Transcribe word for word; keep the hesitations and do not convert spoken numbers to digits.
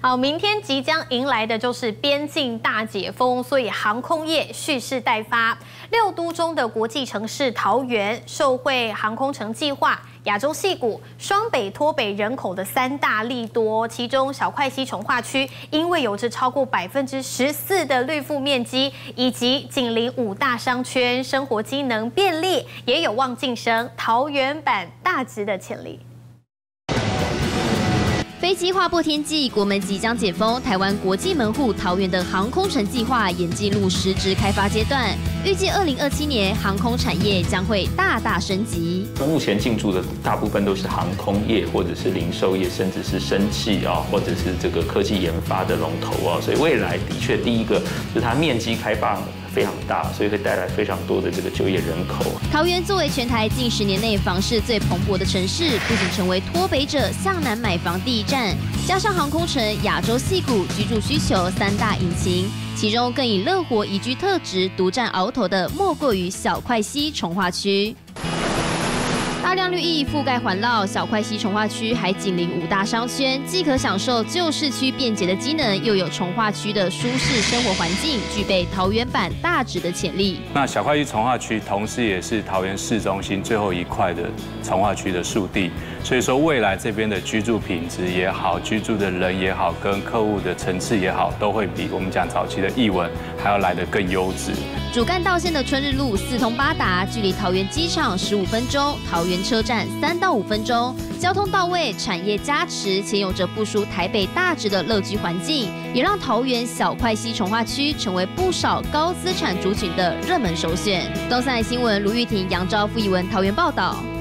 好，明天即将迎来的就是边境大解封，所以航空业蓄势待发。六都中的国际城市桃园，受惠航空城计划、亚洲矽谷、双北脱北人口的三大利多，其中小块溪重划区因为有着超过百分之十四的绿覆面积，以及紧邻五大商圈，生活机能便利，也有望晋升桃园版大直的潜力。 飞机划破天际，国门即将解封，台湾国际门户桃园的航空城计划也进入实质开发阶段，预计二零二七年航空产业将会大大升级。 目前进驻的大部分都是航空业，或者是零售业，甚至是生技啊，或者是这个科技研发的龙头啊，所以未来的确第一个就是它面积开放 非常大，所以会带来非常多的这个就业人口。 桃园作为全台近十年内房市最蓬勃的城市，不仅成为脱北者向南买房第一站，加上航空城、亚洲矽谷居住需求三大引擎，其中更以乐活宜居特质独占鳌头的，莫过于小块溪重划区。 大量绿意覆盖环绕，小块溪重划区还紧邻五大商圈，既可享受旧市区便捷的机能，又有重划区的舒适生活环境，具备桃园版大直的潜力。 那小块溪重划区同时也是桃园市中心最后一块的重划区的速地，所以说未来这边的居住品质也好，居住的人也好，跟客户的层次也好，都会比我们讲早期的艺文还要来得更优质。 主干道线的春日路四通八达，距离桃园机场十五分钟，桃园 车站三到五分钟，交通到位，产业加持，且有着不输台北大直的乐居环境，也让桃园小块溪重划区成为不少高资产族群的热门首选。东森新闻卢玉婷、杨昭、傅以文桃园报道。